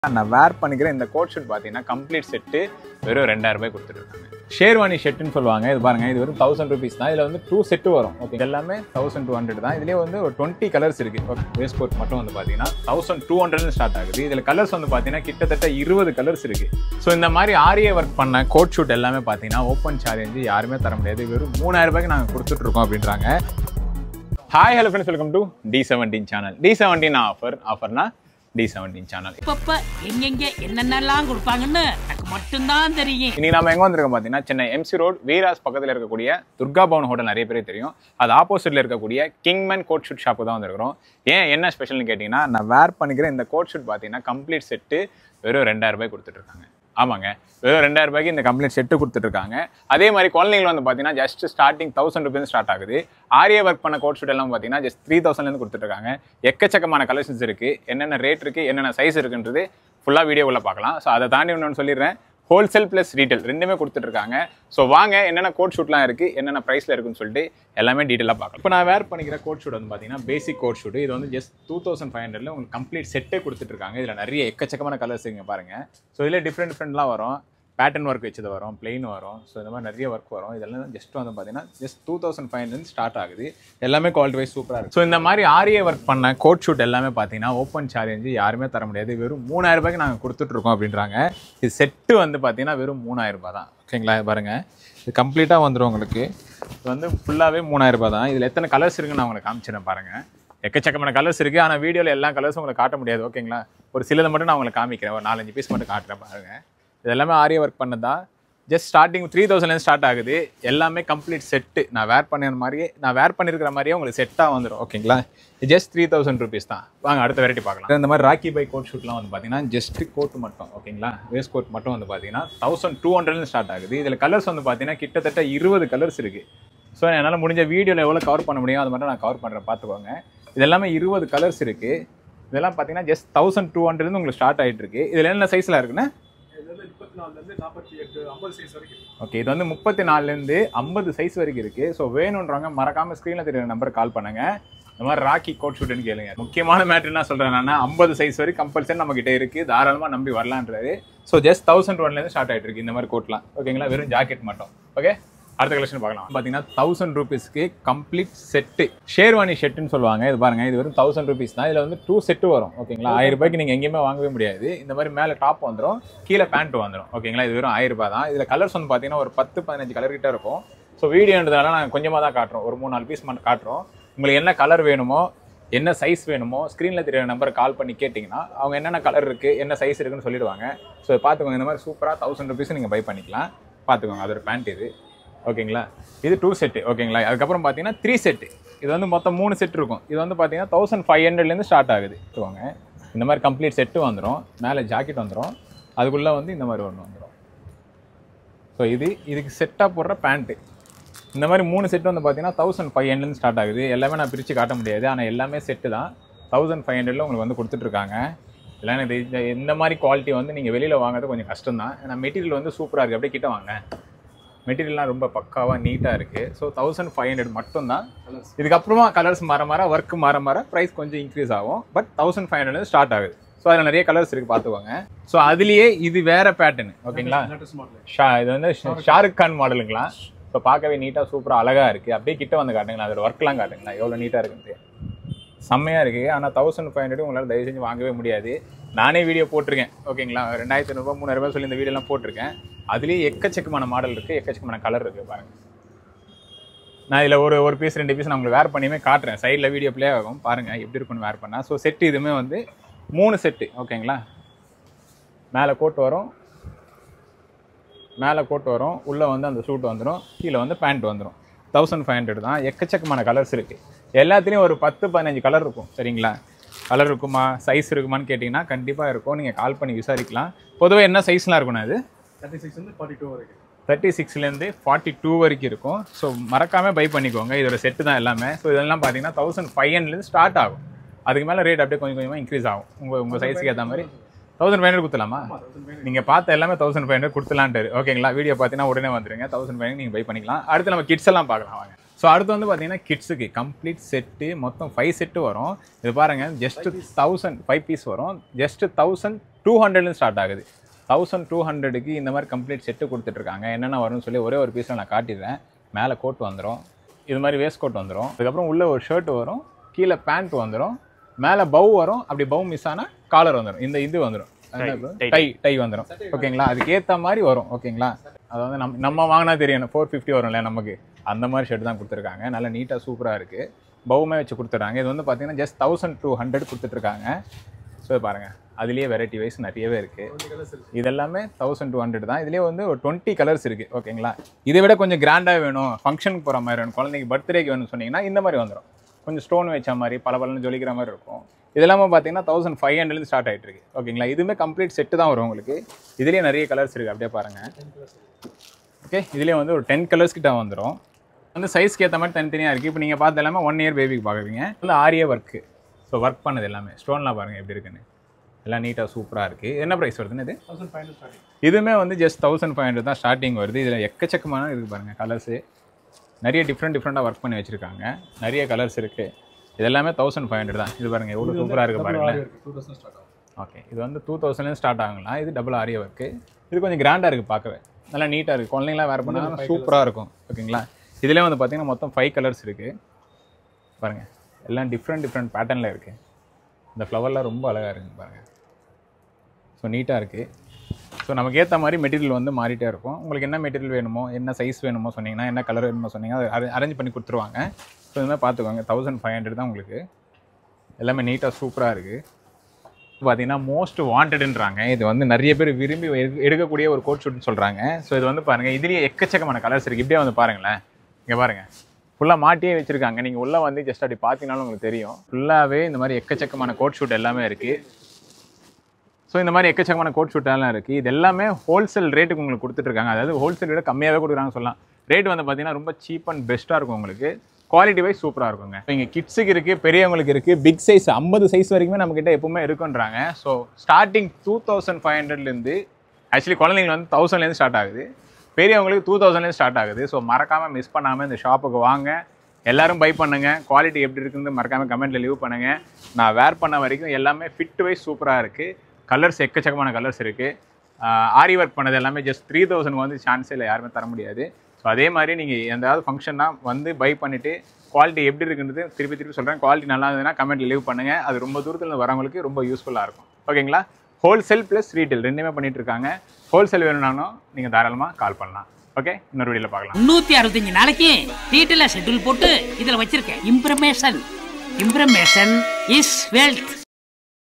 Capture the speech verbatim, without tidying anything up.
நான் வேர் பண்ணிக்கிற இந்த கோட் ஷூட் பார்த்தீங்கன்னா கம்ப்ளீட் செட்டு வெறும் ரெண்டாயிரம் ரூபாய் கொடுத்துருக்காங்க. ஷேர்வானி ஷர்ட்னு சொல்லுவாங்க. இது பாருங்க, இது வெறும் தௌசண்ட் ருபீஸ் தான். இதில் வந்து டூ செட்டு வரும். ஓகே, எல்லாமே தௌசண்ட் டூ ஹண்ட்ரட் தான். இதுலேயே வந்து ஒரு டுவெண்ட்டி கலர்ஸ் இருக்கு. வேஸ்ட் கோட் மட்டும் வந்து பார்த்தீங்கன்னா தௌசண்ட் டூ ஹண்ட்ரட் ஸ்டார்ட் ஆகுது. இதில் கலர்ஸ் வந்து பார்த்தீங்கன்னா கிட்டத்தட்ட இருபது கலர்ஸ் இருக்கு. ஸோ இந்த மாதிரி ஆரியே ஒர்க் பண்ண கோட் ஷூட் எல்லாமே பார்த்தீங்கன்னா ஓப்பன் சேலஞ்ச் யாருமே தர முடியாது. வெறும் மூணாயிரம் ரூபாய்க்கு நாங்கள் கொடுத்துட்டு இருக்கோம் அப்படின்றாங்க. Hi hello friends, welcome to T seventeen channel. T seventeen offer ஆஃபர்னா டி செவன்டீன் சேனல். இப்ப எங்கெங்க என்னென்னலாம் கொடுப்பாங்கன்னு எனக்கு மட்டும்தான் தெரியும். இன்னைக்கு நம்ம எங்க வந்திருக்கோம் பார்த்தீங்கன்னா சென்னை எம்சி ரோட் வீராஸ் பக்கத்தில் இருக்கக்கூடிய துர்கா பவன் ஹோட்டல் நிறைய பேருக்கு தெரியும். அது ஆப்போசிட்ல இருக்கக்கூடிய கிங்மேன் கோட் ஷூட் ஷாப்பு தான் வந்திருக்கிறோம். ஏன் என்ன ஸ்பெஷல்னு கேட்டிங்கன்னா, நான் வேர் பண்ணிக்கிற இந்த கோட் ஷூட் பார்த்தீங்கன்னா கம்ப்ளீட் செட்டு வெறும் ரெண்டாயிரம் ரூபாய் கொடுத்துட்டு இருக்காங்க. ஆமாங்க, வெறும் ரெண்டாயிரம் ரூபாய்க்கு இந்த கம்ப்ளீட் செட்டு கொடுத்துட்ருக்காங்க. அதே மாதிரி குழந்தைகள் வந்து பார்த்தீங்கன்னா just starting thousand rupees start ஆகுது. ஆரியே ஒர்க் பண்ண கோட் ஷூட் எல்லாம் பார்த்தீங்கன்னா ஜஸ்ட் த்ரீ தௌசண்ட்லேருந்து கொடுத்துட்ருக்காங்க. எக்கச்சக்கமான கலெக்ஷன்ஸ் இருக்குது. என்னென்ன ரேட் இருக்குது, என்னென்ன சைஸ் இருக்குன்றது ஃபுல்லாக வீடியோவில் பார்க்கலாம். ஸோ அதை தாண்டி ஒன்று சொல்லிடுறேன், ஹோல்சேல் ப்ளஸ் ரீட்டைல் ரெண்டுமே கொடுத்துட்ருக்காங்க. ஸோ வாங்க என்னென்ன கோட் ஷூட்லாம் இருக்குது, என்னென்ன ப்ரைஸில் இருக்குன்னு சொல்லிட்டு எல்லாமே டீட்டெயிலாக பார்க்கலாம். இப்போ நான் வேர் பண்ணிக்கிற கோட் ஷூட் வந்து பார்த்தீங்கன்னா பேசிக் கோட் ஷூட். இது வந்து ஜஸ்ட் டூ தௌசண்ட் ஃபைவ் ஹண்ட்ரட்ல உங்களுக்கு கம்ப்ளீட் செட்டே கொடுத்துட்ருக்காங்க. இதில் நிறைய எக்கச்சக்கமான கலர்ஸ் இங்கே பாருங்கள். ஸோ இதில் டிஃப்ரெண்ட் டிஃப்ரெண்ட்லாம் வரும். பேட்டர்ன் ஒர்க் வச்சது வரும், பிளெயின் வரும். ஸோ இந்த மாதிரி நிறைய ஒர்க் வரும். இதெல்லாம் ஜஸ்ட் வந்து பார்த்தீங்கன்னா just two thousand five hundred start ஆகுது. எல்லாமே குவாலிட்டி வைஸ் சூப்பராக இருக்குது. ஸோ இந்த மாதிரி ஆரியே ஒர்க் பண்ண கோட் ஷூட் எல்லாமே பார்த்தீங்கன்னா ஓப்பன் சேலஞ்ச் யாருமே தர முடியாது. வெறும் மூணாயிரம் ரூபாய்க்கு நாங்கள் கொடுத்துட்ருக்கோம் அப்படின்றாங்க. இது செட்டு வந்து பார்த்தீங்கன்னா வெறும் மூணாயிரம் ரூபாய் தான். ஓகேங்களா, பாருங்கள், இது கம்ப்ளீட்டாக வந்துடும் உங்களுக்கு. இது வந்து ஃபுல்லாகவே மூணாயிரம் ரூபாய் தான். இதில் எத்தனை கலர்ஸ் இருக்குன்னு நான் உங்களுக்கு காமிச்சிடறேன் பாருங்கள். எக்கச்சக்கமான கலர்ஸ் இருக்குது. ஆனால் வீடியோவில் எல்லா கலர்ஸும் உங்களுக்கு காட்ட முடியாது. ஓகேங்களா, ஒரு சிலதை மட்டும் நான் உங்களுக்கு காமிக்கிறேன். ஒரு நாலஞ்சு பீஸ் மட்டும் காட்டுறேன் பாருங்கள். இது எல்லாமே ஆரியே ஒர்க் பண்ணதா. ஜஸ்ட் ஸ்டார்டிங் த்ரீ தௌசண்ட்லேருந்து ஸ்டார்ட் ஆகுது. எல்லாமே கம்ப்ளீட் செட்டு. நான் வேர் பண்ண மாதிரியே நான் வேர் பண்ணியிருக்கிற மாதிரியே உங்களுக்கு செட்டாக வந்துடும். ஓகேங்களா, ஜஸ்ட் த்ரீ தௌசண்ட் ருபீஸ் தான். வாங்க அடுத்த வெரைட்டி பார்க்கலாம். இந்த மாதிரி ராக்கி பை கோட் ஷூட்லாம் வந்து பார்த்தீங்கன்னா ஜஸ்ட் கோட் மட்டும். ஓகேங்களா, வேஸ்ட் கோட் மட்டும் வந்து பார்த்தீங்கன்னா தௌசண்ட் டூ ஹண்ட்ரட்லேருந்து ஸ்டார்ட் ஆகுது. இதில் கலர்ஸ் வந்து பார்த்தீங்கன்னா கிட்டத்தட்ட இருபது கலர்ஸ் இருக்குது. ஸோ என்னால் முடிஞ்ச வீடியோவில் எவ்வளோ கவர் பண்ண முடியும் அது மட்டும் நான் கவர் பண்ணுறேன், பார்த்துக்கோங்க. இதெல்லாமே இருபது கலர்ஸ் இருக்குது. இதெல்லாம் பார்த்தீங்கன்னா ஜஸ்ட் தௌசண்ட் டூ ஹண்ட்ரட்லேருந்து உங்களுக்கு ஸ்டார்ட் ஆகிட்டு இருக்கு. இதில் என்ன சைஸில் இருக்குன்னா ஓகே, இது வந்து முப்பத்தி நாலுலேருந்து ஐம்பது சைஸ் வரைக்கும் இருக்குது. ஸோ வேணுன்றவங்க மறக்காமல் ஸ்க்ரீனில் தெரியுற நம்பருக்கு கால் பண்ணுங்கள். இந்த மாதிரி ராக்கி கோட் ஷூட்டுன்னு கேளுங்க. முக்கியமான மேட்ரு என்ன சொல்கிறேன் நான், ஐம்பது சைஸ் வரைக்கும் கம்பல்சரி நம்மகிட்ட இருக்குது. தாராளமாக நம்பி வரலான்றாரு. ஸோ ஜஸ்ட் தௌசண்ட் ஒன்லேருந்து ஸ்டார்ட் ஆகிட்டு இருக்கு இந்த மாதிரி கோட்லாம். ஓகேங்களா, வெறும் ஜாக்கெட் மட்டும். ஓகே, அடுத்த கலெக்ஷன் பார்க்கலாம். பார்த்தீங்கன்னா தௌசண்ட் ருபீஸ்க்கு கம்ப்ளீட் செட்டு ஷேர்வானி ஷர்ட்னு சொல்லுவாங்க. இது பாருங்கள், இது வெறும் தௌசண்ட் ருபீஸ் தான். இதில் வந்து டூ செட்டு வரும். ஓகேங்களா, ஆயிரம் ரூபாய்க்கு நீங்கள் எங்கேயுமே வாங்கவே முடியாது. இந்த மாதிரி மேலே டாப் வந்துடும், கீழே பேண்ட் வந்துடும். ஓகேங்களா, இது வெறும் ஆயிரம் ரூபாய் தான். இதில் கலர்ஸ் வந்து பார்த்தீங்கன்னா ஒரு பத்து பதினஞ்சு கலர் கிட்ட இருக்கும். ஸோ வீடியோன்றதுனால நாங்கள் கொஞ்சமாக தான் காட்டுறோம், ஒரு மூணு நாலு பீஸ் மட்டும் காட்டுறோம். உங்களுக்கு என்ன கலர் வேணுமோ, என்ன சைஸ் வேணுமோ ஸ்க்ரீனில் தெரியுற நம்பருக்கு கால் பண்ணி கேட்டிங்கன்னா அவங்க என்னென்ன கலர் இருக்குது, என்ன சைஸ் இருக்குன்னு சொல்லிடுவாங்க. ஸோ பார்த்துக்கோங்க, இந்த மாதிரி சூப்பராக தௌசண்ட் ருபீஸ் நீங்கள் பை பண்ணிக்கலாம். பார்த்துக்கோங்க, அது ஒரு பேண்ட் இது. ஓகேங்களா, இது டூ செட்டு. ஓகேங்களா, அதுக்கப்புறம் பார்த்தீங்கன்னா த்ரீ செட்டு. இது வந்து மொத்தம் மூணு செட் இருக்கும். இது வந்து பார்த்தீங்கன்னா தௌசண்ட் ஃபைவ் ஹண்ட்ரட்லேருந்து ஸ்டார்ட் ஆகுது. வாங்க, இந்த மாதிரி கம்ப்ளீட் செட்டு வந்துடும். மேலே ஜாக்கெட் வந்துடும், அதுக்குள்ளே வந்து இந்த மாதிரி ஒன்று வந்துடும். ஸோ இது இதுக்கு செட்டாக போடுற பேண்ட்டு. இந்த மாதிரி மூணு செட்டு வந்து பார்த்தீங்கன்னா தௌசண்ட் ஃபைவ் ஹண்ட்ரட்லேருந்து ஸ்டார்ட் ஆகுது. எல்லாமே நான் பிரித்து காட்ட முடியாது, ஆனால் எல்லாமே செட்டு தான். தௌசண்ட் ஃபைவ் ஹண்ட்ரடில் உங்களுக்கு வந்து கொடுத்துட்ருக்காங்க. இல்லைன்னா இது இந்த மாதிரி குவாலிட்டி வந்து நீங்கள் வெளியில் வாங்குறது கொஞ்சம் கஷ்டம் தான். ஏன்னா மெட்டீரியல் வந்து சூப்பராக இருக்குது. அப்படியே கிட்ட வாங்க, மெட்டீரியல்லாம் ரொம்ப பக்காவாக நீட்டாக இருக்குது. ஸோ தௌசண்ட் ஃபைவ் ஹண்ட்ரட் மட்டும்தான். இதுக்கப்புறமா கலர்ஸ் மாற மாற ஒர்க் மாற மாற ப்ரைஸ் கொஞ்சம் இன்க்ரீஸ் ஆகும். But thousand five hundred start ஆகுது. ஸோ அதில் நிறைய கலர்ஸ் இருக்குது, பார்த்துக்கோங்க. ஸோ அதுலேயே இது வேறு பேட்டர்னு. ஓகேங்களா, ஷா இது வந்து ஷாருக் கான் மாடலுங்களா. ஸோ பார்க்கவே நீட்டாக சூப்பராக அழகாக இருக்குது. அப்படியே கிட்ட வந்து காட்டுங்களா, அதோட ஒர்க்லாம் காட்டுங்களா எவ்வளோ நீட்டாக இருக்குன்னு. செம்மையாக இருக்குது. ஆனால் தௌசண்ட் ஃபைவ் ஹண்ட்ரட் உங்களால் தயவு செஞ்சு வாங்கவே முடியாது. நானே வீடியோ போட்டிருக்கேன். ஓகேங்களா, ரெண்டாயிரத்தி ஐநூறுபா மூணாயிரரூபா சொல்லி இந்த வீடியோலாம் போட்டிருக்கேன். அதுலேயே எக்கச்சக்கமான மாடல் இருக்குது, எக்கச்சக்கமான கலர் இருக்குது. பாருங்கள், நான் இதில் ஒரு ஒரு பீஸ் ரெண்டு பீஸ் நான் உங்களுக்கு வேர் பண்ணியுமே காட்டுறேன். சைடில் வீடியோ ப்ளே ஆகும், பாருங்கள் எப்படி இருக்குன்னு வேர் பண்ணால். ஸோ செட்டு இதுவுமே வந்து மூணு செட்டு. ஓகேங்களா, மேலே கோட் வரும், மேலே கோட் வரும், உள்ளே வந்து அந்த சூட் வந்துடும், கீழே வந்து பேண்ட் வந்துடும். தௌசண்ட் ஃபைவ் ஹண்ட்ரட் தான். எக்கச்சக்கமான கலர்ஸ் இருக்குது. எல்லாத்துலேயும் ஒரு பத்து பதினஞ்சு கலர் இருக்கும். சரிங்களா, கலர் இருக்குமா, சைஸ் இருக்குமான்னு கேட்டிங்கன்னா கண்டிப்பாக இருக்கும். நீங்கள் கால் பண்ணி விசாரிக்கலாம். பொதுவாக என்ன சைஸ்லாம் இருக்குண்ணா, இது தேர்ட்டி சிக்ஸ்லேருந்து ஃபார்ட்டி டூ வரைக்கும் தேர்ட்டி சிக்ஸ்லேருந்து ஃபார்ட்டி டூ வரைக்கும் இருக்கும். ஸோ மறக்காமல் பை பண்ணிக்கோங்க. இதோட செட்டு தான் எல்லாமே. ஸோ இதெல்லாம் பார்த்தீங்கன்னா தௌசண்ட் ஃபைவ் ஹண்ட்ரட்லேருந்து ஸ்டார்ட் ஆகும். அதுக்கு மேலே ரேட் அப்படியே கொஞ்சம் கொஞ்சமாக இன்க்ரீஸ் ஆகும். உங்கள் உங்கள் சைஸுக்கு ஏற்ற மாதிரி தௌசண்ட் ஃபைவ் ஹண்ட்ரட் கொடுத்துலாமா? நீங்கள் பார்த்த எல்லாமே தௌசண்ட் ஃபைவ் ஹண்ட்ரட் கொடுத்துலான்ட்டு. ஓகேங்களா, வீடியோ பார்த்தீங்கன்னா உடனே வந்துடுங்க. தௌசண்ட் ஃபைவ் ஹண்ட்ரட் நீங்கள் பை பண்ணிக்கலாம். அடுத்து நம்ம கிட்ஸ் எல்லாம் பார்க்கலாம் வாங்க. ஸோ அடுத்து வந்து பார்த்தீங்கன்னா கிட்ஸுக்கு கம்ப்ளீட் செட்டு மொத்தம் ஃபைவ் செட்டு வரும். இது பாருங்கள் ஜஸ்ட் தௌசண்ட் ஃபைவ் பீஸ் வரும். ஜஸ்ட் தௌசண்ட் டூ ஹண்ட்ரட்லேருந்து ஸ்டார்ட் ஆகுது. தௌசண்ட் டூ ஹண்ட்ரடுக்கு இந்த மாதிரி கம்ப்ளீட் செட்டு கொடுத்துட்ருக்காங்க. என்னென்ன வரும்னு சொல்லி ஒரே ஒரு பீஸில் நான் காட்டிடுறேன். மேலே கோட் வந்துடும், இது மாதிரி வேஸ்ட் கோட் வந்துடும், அதுக்கப்புறம் உள்ளே ஒரு ஷர்ட் வரும், கீழே பேண்ட் வந்துடும், மேலே பவ் வரும், அப்படி பவ் மிஸ் ஆனால் காலர் வந்துடும், இந்த இது வந்துடும், டை டை வந்துடும். ஓகேங்களா, அதுக்கு ஏற்ற மாதிரி வரும். ஓகேங்களா, அது வந்து நம்ம நம்ம வாங்கினா தெரியும் ஃபோர் ஃபிஃப்டி வரும் இல்லையா நமக்கு, அந்த மாதிரி ஷர்ட் தான் கொடுத்துருக்காங்க. நல்லா நீட்டாக சூப்பராக இருக்குது. பவுமே வச்சு கொடுத்துட்றாங்க. இது வந்து பார்த்தீங்கன்னா ஜஸ்ட் தௌசண்ட் டூ ஹண்ட்ரட் கொடுத்துட்ருக்காங்க. ஸோ பாருங்கள், அதுலேயே வெரைட்டி வைஸ் நிறையவே இருக்குது. இது எல்லாமே தௌசண்ட் டூ ஹண்ட்ரட் தான். இதுலேயே வந்து ஒரு டுவெண்ட்டி கலர்ஸ் இருக்குது. ஓகேங்களா, இதை விட கொஞ்சம் கிராண்டாக வேணும், ஃபங்க்ஷனுக்கு போகிற மாதிரி வேணும், குழந்தைக்கு பர்த்டேக்கு வேணும்னு சொன்னீங்கன்னா இந்த மாதிரி வந்துடும். கொஞ்சம் ஸ்டோன் வச்ச மாதிரி பல பலன்னு ஜொலிக்கிற மாதிரி இருக்கும். இதெல்லாமே பார்த்தீங்கன்னா தௌசண்ட் ஃபைவ் ஹண்ட்ரட்லேருந்து ஸ்டார்ட் ஆகிட்டு இருக்கு. ஓகேங்களா, இதுவுமே கம்ப்ளீட் செட்டு தான் வரும் உங்களுக்கு. இதுலேயே நிறைய கலர்ஸ் இருக்குது, அப்படியே பாருங்கள். ஓகே, இதுலேயே வந்து ஒரு டென் கலர்ஸ் கிட்ட வந்துடும். வந்து சைஸ்க்கு ஏற்ற மாதிரி தனித்தனியாக இருக்குது. இப்போ நீங்கள் பார்த்து எல்லாமே ஒன் இயர் பேபிக்கு பார்க்குறீங்க. வந்து ஆரியா ஒர்க்கு, ஸோ ஒர்க் பண்ணது எல்லாமே ஸ்டோன்லாம் பாருங்கள் எப்படி இருக்குன்னு, எல்லாம் நீட்டாக சூப்பராக இருக்குது. என்ன ப்ரைஸ் வருதுன்னு இது? தௌசண்ட் ஃபைவ் ஹண்ட்ரட் இதுவுமே வந்து ஜஸ்ட் தௌசண்ட் ஃபைவ் ஹண்ட்ரட் தான் ஸ்டார்டிங் வருது. இதில் எக்கச்சக்கமான இருக்குது பாருங்கள் கலர்ஸு, நிறைய டிஃப்ரெண்ட் டிஃப்ரெண்ட்டாக ஒர்க் பண்ணி வச்சுருக்காங்க, நிறைய கலர்ஸ் இருக்குது. இது எல்லாமே தௌசண்ட் ஃபைவ் ஹண்ட்ரட் தான். இது பாருங்கள் எவ்வளோ சூப்பராக இருக்குது பாருங்கள். ஓகே, இது வந்து டூ தௌசண்ட்லேருந்து ஸ்டார்ட் ஆகுங்களா. இது டபுள் ஆரியா ஒர்க்கு. இது கொஞ்சம் கிராண்டாக இருக்குது பார்க்கவே, நல்லா நீட்டாக இருக்குது. குழந்தைங்களாம் வேறு பண்ணால் சூப்பராக இருக்கும். ஓகேங்களா, இதிலே வந்து பார்த்தீங்கன்னா மொத்தம் ஃபைவ் கலர்ஸ் இருக்குது பாருங்கள். எல்லாம் டிஃப்ரெண்ட் டிஃப்ரெண்ட் பேட்டர்னில் இருக்குது. இந்த ஃப்ளவர்லாம் ரொம்ப அழகாக இருக்குது பாருங்கள். ஸோ நீட்டாக இருக்குது. ஸோ நமக்கு ஏற்ற மாதிரி மெட்டீரியல் வந்து மாறிட்டே இருக்கும். உங்களுக்கு என்ன மெட்டீரியல் வேணுமோ, என்ன சைஸ் வேணுமோ சொன்னீங்கன்னா, என்ன கலர் வேணுமோ சொன்னீங்கன்னா அதை அரேஞ்ச் பண்ணி கொடுத்துருவாங்க. ஸோ இந்த மாதிரி பார்த்துக்கோங்க. தௌசண்ட் ஃபைவ் ஹண்ட்ரட் தான் உங்களுக்கு. எல்லாமே நீட்டாக சூப்பராக இருக்குது. பார்த்தீங்கன்னா மோஸ்ட் வாண்டடுன்றாங்க. இது வந்து நிறைய பேர் விரும்பி எடுக்கக்கூடிய ஒரு கோட் ஷூட்னு சொல்கிறாங்க. ஸோ இது வந்து பாருங்கள், இதுலேயே எக்கச்சக்கமான கலர்ஸ் இருக்குது. இப்படியே வந்து பாருங்களேன், இங்கே பாருங்கள் ஃபுல்லாக மாட்டியே வச்சுருக்காங்க. நீங்கள் உள்ளே வந்து ஜஸ்ட் அப்படி பார்த்தீங்கன்னாலும் உங்களுக்கு தெரியும். ஃபுல்லாகவே இந்த மாதிரி எக்கச்சக்கமான கோட் ஷூட் எல்லாமே இருக்குது. ஸோ இந்த மாதிரி எக்கச்சக்கமான கோட் ஷூட் எல்லாம் இருக்குது. இது எல்லாமே ஹோல்சேல் ரேட்டுக்கு உங்களுக்கு கொடுத்துட்ருக்காங்க. அதாவது ஹோல்சேல் விட கம்மியாகவே கொடுக்குறாங்க சொல்லலாம். ரேட் வந்து பார்த்தீங்கன்னா ரொம்ப சீப் அண்ட் பெஸ்ட்டாக இருக்கும் உங்களுக்கு. குவாலிட்டி வைஸ் சூப்பராக இருக்குங்க. இங்கே கிட்ஸுக்கு இருக்குது, பெரியவங்களுக்கு இருக்குது, பிக் சைஸ் ஐம்பது சைஸ் வரைக்குமே நம்மக்கிட்ட எப்பவுமே இருக்குன்றாங்க. So starting two thousand five ஹண்ட்ரட்லேருந்து ஆக்சுவலி குழந்தைங்க வந்து தௌசண்ட்லேருந்து ஸ்டார்ட் ஆகுது, பெரியவங்களுக்கு டூ தௌசண்ட்லேருந்து ஸ்டார்ட் ஆகுது. ஸோ மறக்காமல் மிஸ் பண்ணாமல் இந்த ஷாப்புக்கு வாங்க, எல்லோரும் பை பண்ணுங்கள். குவாலிட்டி எப்படி இருக்குன்னு மறக்காமல் கமெண்ட்டில் லீவ் பண்ணுங்கள். நான் வேர் பண்ண வரைக்கும் எல்லாமே ஃபிட் வைஸ் சூப்பராக இருக்குது. கலர்ஸ் எக்கச்சக்கமான கலர்ஸ் இருக்குது. ஆரி ஒர்க் பண்ணது எல்லாமே ஜஸ்ட் த்ரீ தௌசண்ட் வந்து சான்ஸே இல்லை, யாருமே தர முடியாது. ஸோ அதே மாதிரி நீங்கள் எந்தாவது ஃபங்க்ஷன்னா வந்து பை பண்ணிவிட்டு குவாலிட்டி எப்படி இருக்குன்றது திருப்பி திருப்பி சொல்கிறேன். குவாலிட்டி நல்லா இருந்ததுன்னா கமெண்ட்டில் லீவ் பண்ணுங்கள். அது ரொம்ப தூரத்தில் வரவங்களுக்கு ரொம்ப யூஸ்ஃபுல்லாக இருக்கும். ஓகேங்களா, ஹோல்சேல் ப்ளஸ் ரீட்டெயில் ரெண்டுமே பண்ணிட்டு இருக்காங்க. ஹோல்சேல் வேணும்னாலும் நீங்கள் தாராளமாக கால் பண்ணலாம். ஓகே, இன்னொரு வீடியோவில் பார்க்கலாம். முன்னூற்றி அறுபத்தஞ்சு நாளைக்கு டீட்டெயிலாக ஷெட்யூல் போட்டு இதில் வச்சிருக்கேன். Information information is wealth.